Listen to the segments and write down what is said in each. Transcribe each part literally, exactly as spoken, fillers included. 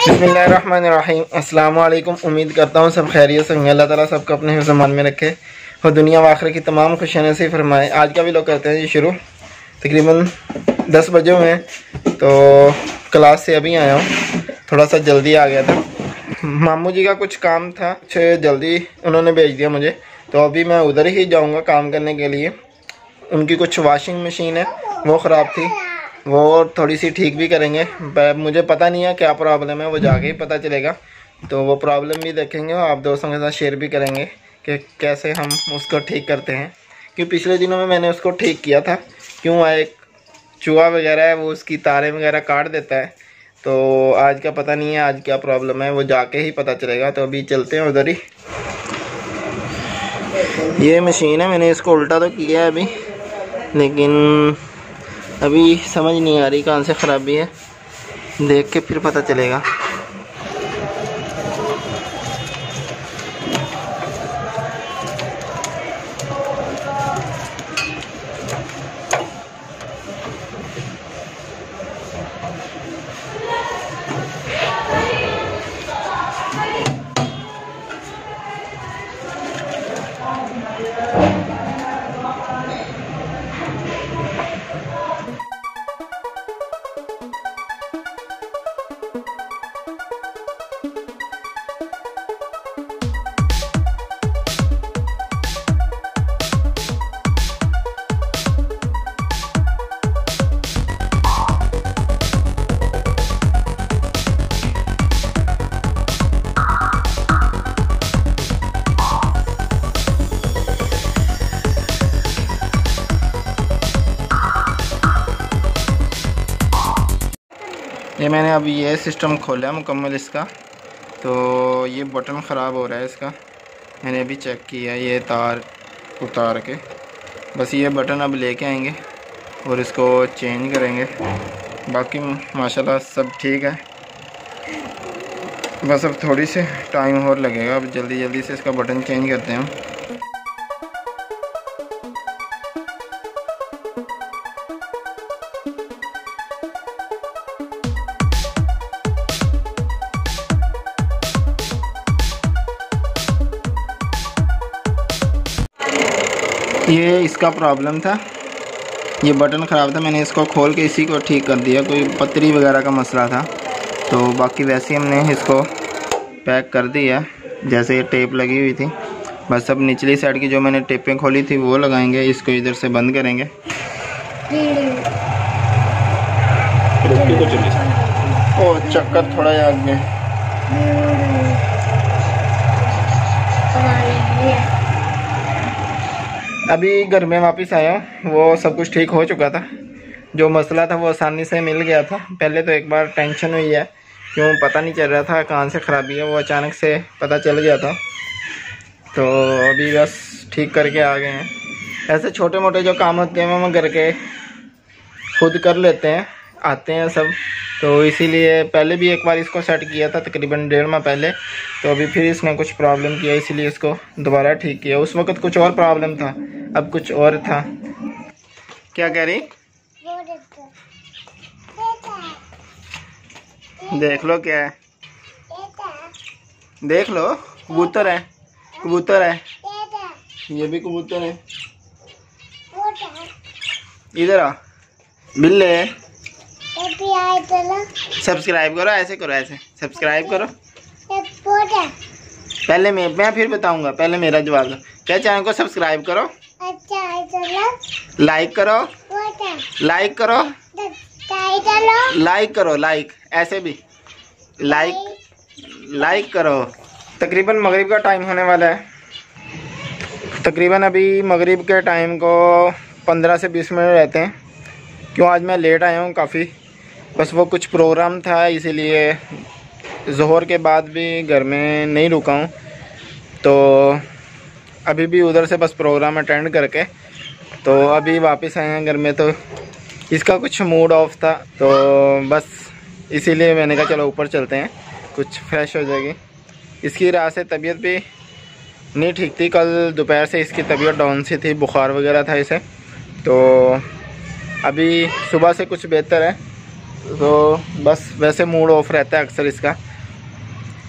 बिस्मिल्लाहिर्रहमानिर्रहीम। अस्सलाम वालेकुम। उम्मीद करता हूँ सब खैरियत से होंगे। अल्लाह ताला सबको अपने हिफ्ज़ मान में रखे और दुनिया व आखिरत की तमाम खुशियाँ नसीब फरमाए। आज का भी लोग करते हैं जी शुरू। तकरीबन दस बजे हुए हैं, तो क्लास से अभी आया हूँ। थोड़ा सा जल्दी आ गया था, मामू जी का कुछ काम था, कुछ जल्दी उन्होंने भेज दिया मुझे, तो अभी मैं उधर ही जाऊँगा काम करने के लिए। उनकी कुछ वॉशिंग मशीन है वो ख़राब थी, वो थोड़ी सी ठीक भी करेंगे। मुझे पता नहीं है क्या प्रॉब्लम है, वो जाके ही पता चलेगा। तो वो प्रॉब्लम भी देखेंगे और आप दोस्तों के साथ शेयर भी करेंगे कि कैसे हम उसको ठीक करते हैं। क्योंकि पिछले दिनों में मैंने उसको ठीक किया था, क्यों एक चूहा वगैरह है वो उसकी तारें वगैरह काट देता है। तो आज का पता नहीं है आज क्या प्रॉब्लम है, वो जाके ही पता चलेगा। तो अभी चलते हैं उधर ही। ये मशीन है, मैंने इसको उल्टा तो किया है अभी, लेकिन अभी समझ नहीं आ रही कहाँ से ख़राबी है, देख के फिर पता चलेगा। ये मैंने अभी ये सिस्टम खोला मुकम्मल इसका, तो ये बटन ख़राब हो रहा है इसका। मैंने अभी चेक किया, ये तार उतार के बस ये बटन अब लेके आएंगे और इसको चेंज करेंगे। बाकी माशाल्लाह सब ठीक है, बस अब थोड़ी सी टाइम और लगेगा। अब जल्दी जल्दी से इसका बटन चेंज करते हैं हम। ये इसका प्रॉब्लम था, ये बटन ख़राब था, मैंने इसको खोल के इसी को ठीक कर दिया। कोई पतरी वगैरह का मसला था, तो बाकी वैसे ही हमने इसको पैक कर दिया जैसे ये टेप लगी हुई थी। बस अब निचली साइड की जो मैंने टेपें खोली थी वो लगाएंगे, इसको इधर से बंद करेंगे। ओ चक्कर थोड़ा आगे। अभी घर में वापस आया, वो सब कुछ ठीक हो चुका था। जो मसला था वो आसानी से मिल गया था। पहले तो एक बार टेंशन हुई है, क्यों पता नहीं चल रहा था कहाँ से ख़राबी है, वो अचानक से पता चल गया था। तो अभी बस ठीक करके आ गए हैं। ऐसे छोटे मोटे जो काम होते हैं हम घर के खुद कर लेते हैं, आते हैं सब। तो इसीलिए पहले भी एक बार इसको सेट किया था तकरीबन डेढ़ माह पहले, तो अभी फिर इसने कुछ प्रॉब्लम किया, इसीलिए इसको दोबारा ठीक किया। उस वक्त कुछ और प्रॉब्लम था, अब कुछ और था। क्या कह रही? देख लो क्या है, देख लो। कबूतर है, कबूतर है, ये भी कबूतर है। इधर आ बिल्ले। सब्सक्राइब करो, ऐसे करो, ऐसे सब्सक्राइब करो। पहले मैं मैं फिर बताऊंगा, पहले मेरा जवाब दो। क्या चैनल को सब्सक्राइब करो, लाइक करो, लाइक करो, लाइक करो, लाइक ऐसे भी लाइक लाइक करो। तकरीबन मगरिब का टाइम होने वाला है। तकरीबन अभी मगरिब के टाइम को पंद्रह से बीस मिनट रहते हैं। क्यों आज मैं लेट आया हूँ काफ़ी, बस वो कुछ प्रोग्राम था, इसीलिए ज़ोहर के बाद भी घर में नहीं रुका हूँ। तो अभी भी उधर से बस प्रोग्राम अटेंड करके तो अभी वापस आए हैं घर में। तो इसका कुछ मूड ऑफ था, तो बस इसीलिए मैंने कहा चलो ऊपर चलते हैं, कुछ फ्रेश हो जाएगी। इसकी रात से तबीयत भी नहीं ठीक थी, कल दोपहर से इसकी तबीयत डाउन सी थी, बुखार वगैरह था इसे। तो अभी सुबह से कुछ बेहतर है, तो बस वैसे मूड ऑफ रहता है अक्सर इसका।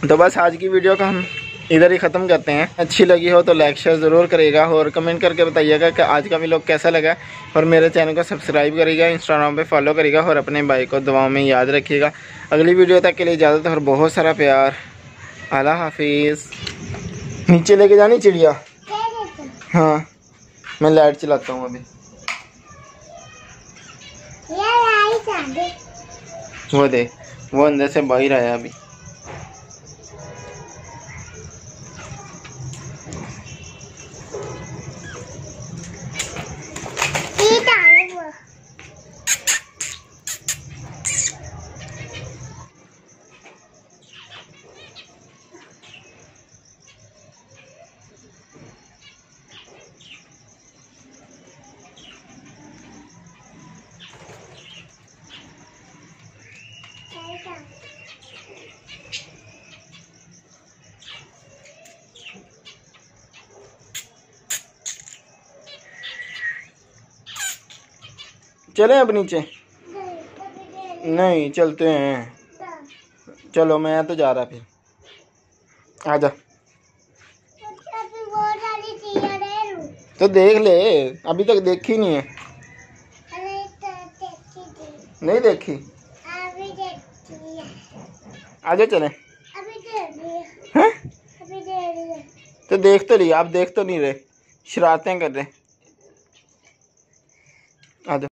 तो बस आज की वीडियो को हम इधर ही ख़त्म करते हैं। अच्छी लगी हो तो लाइक शेयर ज़रूर करिएगा और कमेंट करके बताइएगा कि आज का व्लॉग कैसा लगा। और मेरे चैनल को सब्सक्राइब करिएगा, इंस्टाग्राम पे फॉलो करिएगा और अपने भाई को दुआओं में याद रखिएगा। अगली वीडियो तक के लिए इजाज़त और बहुत सारा प्यार। अल्लाह हाफिज़। नीचे लेके जानी चिड़िया? हाँ, मैं लाइट चलाता हूँ अभी। वो दे, वो अंदर से बाहर आया अभी। चलें अब नीचे? नहीं चलते हैं। चलो मैं तो जा रहा फिर। आजा। तो देख ले, अभी तक देखी नहीं है। नहीं देखी? आजा चलें। हैं? तो देख तो लिया, आप देख तो नहीं रहे, शरारतें कर रहे। आजा।